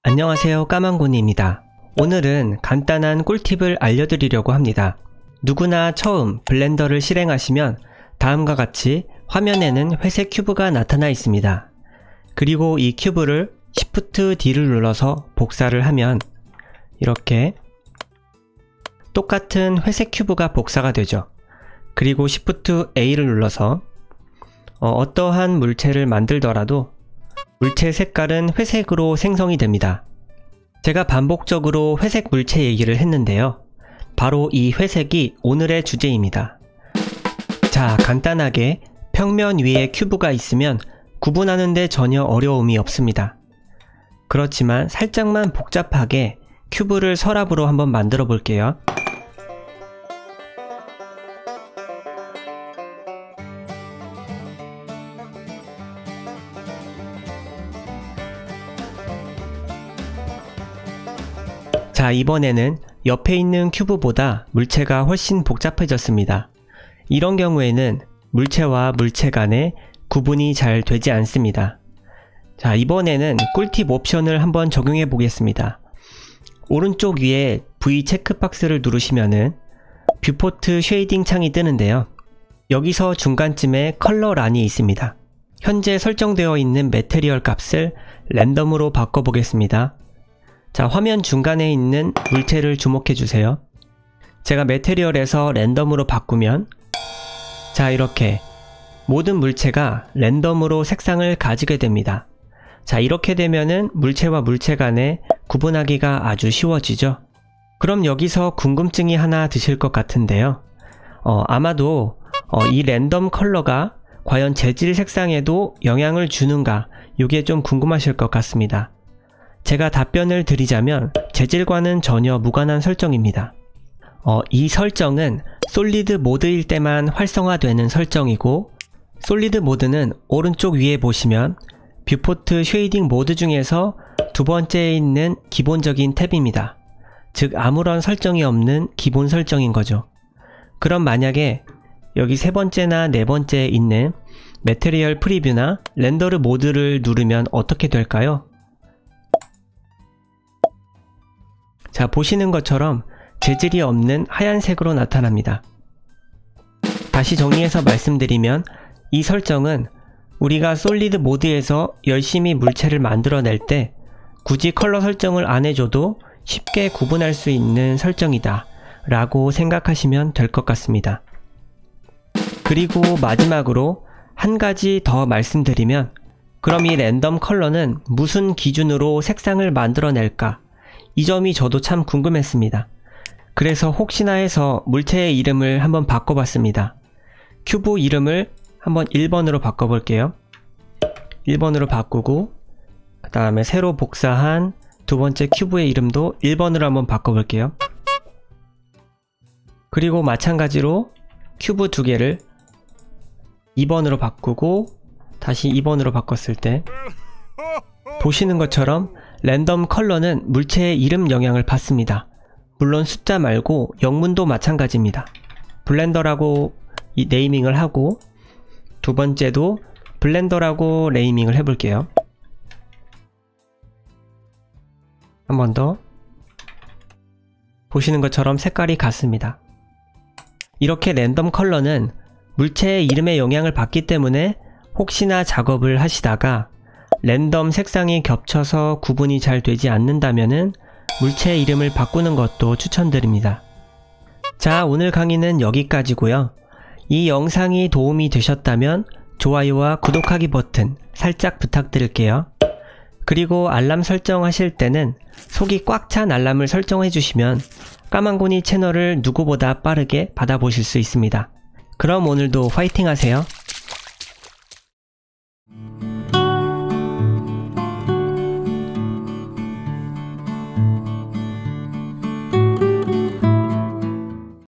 안녕하세요, 까만고니입니다. 오늘은 간단한 꿀팁을 알려드리려고 합니다. 누구나 처음 블렌더를 실행하시면 다음과 같이 화면에는 회색 큐브가 나타나 있습니다. 그리고 이 큐브를 Shift D를 눌러서 복사를 하면 이렇게 똑같은 회색 큐브가 복사가 되죠. 그리고 Shift A를 눌러서 어떠한 물체를 만들더라도 물체 색깔은 회색으로 생성이 됩니다. 제가 반복적으로 회색 물체 얘기를 했는데요. 바로 이 회색이 오늘의 주제입니다. 자, 간단하게 평면 위에 큐브가 있으면 구분하는데 전혀 어려움이 없습니다. 그렇지만 살짝만 복잡하게 큐브를 서랍으로 한번 만들어 볼게요. 자, 이번에는 옆에 있는 큐브보다 물체가 훨씬 복잡해졌습니다. 이런 경우에는 물체와 물체 간에 구분이 잘 되지 않습니다. 자, 이번에는 꿀팁 옵션을 한번 적용해 보겠습니다. 오른쪽 위에 V 체크박스를 누르시면은 뷰포트 쉐이딩 창이 뜨는데요. 여기서 중간쯤에 컬러 란이 있습니다. 현재 설정되어 있는 매테리얼 값을 랜덤으로 바꿔보겠습니다. 자, 화면 중간에 있는 물체를 주목해 주세요. 제가 매테리얼에서 랜덤으로 바꾸면 자, 이렇게 모든 물체가 랜덤으로 색상을 가지게 됩니다. 자, 이렇게 되면은 물체와 물체 간에 구분하기가 아주 쉬워지죠. 그럼 여기서 궁금증이 하나 드실 것 같은데요. 아마도 이 랜덤 컬러가 과연 재질 색상에도 영향을 주는가, 이게 좀 궁금하실 것 같습니다. 제가 답변을 드리자면 재질과는 전혀 무관한 설정입니다. 이 설정은 솔리드 모드일 때만 활성화되는 설정이고, 솔리드 모드는 오른쪽 위에 보시면 뷰포트 쉐이딩 모드 중에서 두 번째에 있는 기본적인 탭입니다. 즉 아무런 설정이 없는 기본 설정인 거죠. 그럼 만약에 여기 세 번째나 네 번째에 있는 매테리얼 프리뷰나 렌더르 모드를 누르면 어떻게 될까요? 자, 보시는 것처럼 재질이 없는 하얀색으로 나타납니다. 다시 정리해서 말씀드리면 이 설정은 우리가 솔리드 모드에서 열심히 물체를 만들어낼 때 굳이 컬러 설정을 안 해줘도 쉽게 구분할 수 있는 설정이다 라고 생각하시면 될 것 같습니다. 그리고 마지막으로 한 가지 더 말씀드리면, 그럼 이 랜덤 컬러는 무슨 기준으로 색상을 만들어낼까? 이 점이 저도 참 궁금했습니다. 그래서 혹시나 해서 물체의 이름을 한번 바꿔봤습니다. 큐브 이름을 한번 1번으로 바꿔볼게요. 1번으로 바꾸고 그 다음에 새로 복사한 두 번째 큐브의 이름도 1번으로 한번 바꿔볼게요. 그리고 마찬가지로 큐브 두 개를 2번으로 바꾸고 다시 2번으로 바꿨을 때 보시는 것처럼 랜덤 컬러는 물체의 이름 영향을 받습니다. 물론 숫자 말고 영문도 마찬가지입니다. 블렌더라고 네이밍을 하고 두 번째도 블렌더라고 네이밍을 해볼게요. 한 번 더. 보시는 것처럼 색깔이 같습니다. 이렇게 랜덤 컬러는 물체의 이름에 영향을 받기 때문에 혹시나 작업을 하시다가 랜덤 색상이 겹쳐서 구분이 잘 되지 않는다면은 물체의 이름을 바꾸는 것도 추천드립니다. 자, 오늘 강의는 여기까지고요. 이 영상이 도움이 되셨다면 좋아요와 구독하기 버튼 살짝 부탁드릴게요. 그리고 알람 설정하실 때는 속이 꽉 찬 알람을 설정해 주시면 까만고니 채널을 누구보다 빠르게 받아보실 수 있습니다. 그럼 오늘도 화이팅 하세요.